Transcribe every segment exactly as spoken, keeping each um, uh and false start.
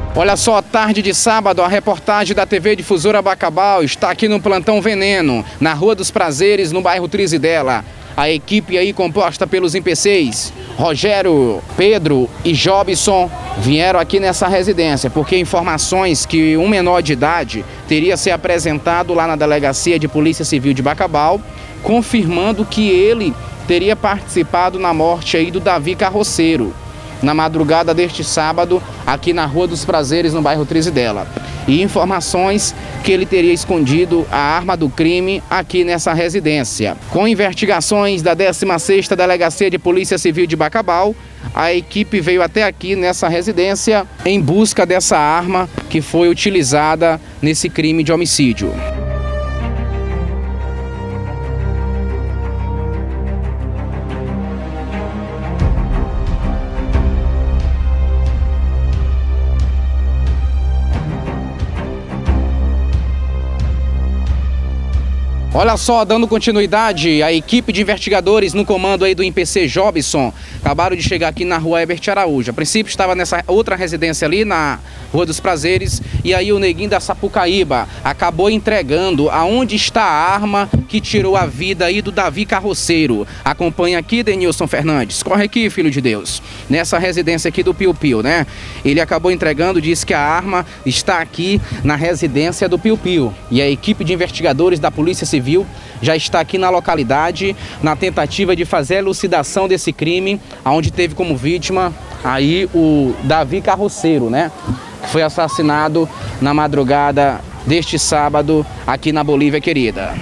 Olha só, tarde de sábado, a reportagem da T V Difusora Bacabal está aqui no Plantão Veneno, na Rua dos Prazeres, no bairro Trizidela. A equipe aí composta pelos I P Cs, Rogério, Pedro e Jobson, vieram aqui nessa residência, porque informações que um menor de idade teria se apresentado lá na Delegacia de Polícia Civil de Bacabal, confirmando que ele teria participado na morte aí do Davi Carroceiro, na madrugada deste sábado, aqui na Rua dos Prazeres, no bairro Trizidela. E informações que ele teria escondido a arma do crime aqui nessa residência. Com investigações da décima sexta Delegacia de Polícia Civil de Bacabal, a equipe veio até aqui nessa residência em busca dessa arma que foi utilizada nesse crime de homicídio. Olha só, dando continuidade, a equipe de investigadores no comando aí do I P C Jobson acabaram de chegar aqui na Rua Herbert Araújo. A princípio estava nessa outra residência ali na Rua dos Prazeres, e aí o neguinho da Sapucaíba acabou entregando aonde está a arma que tirou a vida aí do Davi Carroceiro. Acompanha aqui, Denilson Fernandes. Corre aqui, filho de Deus. Nessa residência aqui do Piu Piu, né? Ele acabou entregando, disse que a arma está aqui na residência do Piu Piu. E a equipe de investigadores da Polícia Civil já está aqui na localidade na tentativa de fazer a elucidação desse crime, onde teve como vítima aí o Davi Carroceiro, né? Que foi assassinado na madrugada deste sábado aqui na Bolívia querida.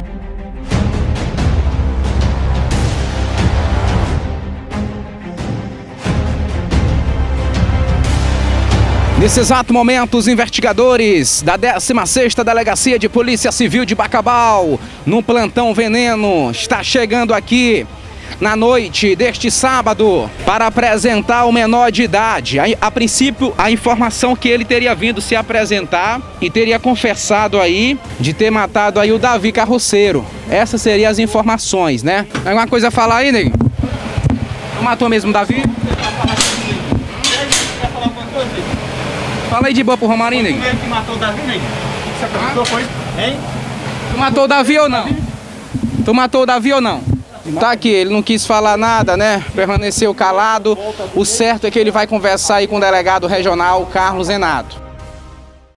Nesse exato momento, os investigadores da décima sexta Delegacia de Polícia Civil de Bacabal, no Plantão Veneno, está chegando aqui na noite deste sábado para apresentar o menor de idade. A, a princípio, a informação que ele teria vindo se apresentar e teria confessado aí de ter matado aí o Davi Carroceiro. Essas seriam as informações, né? Tem alguma coisa a falar aí, nego? Tu matou mesmo o Davi? Fala aí de boa pro Romarinho, nego. Foi ele que matou o Davi, nego? Você acreditou, foi? Hein? Tu matou o Davi ou não? Tu matou o Davi ou não? Tá aqui, ele não quis falar nada, né? Permaneceu calado. O certo é que ele vai conversar aí com o delegado regional Carlos Renato.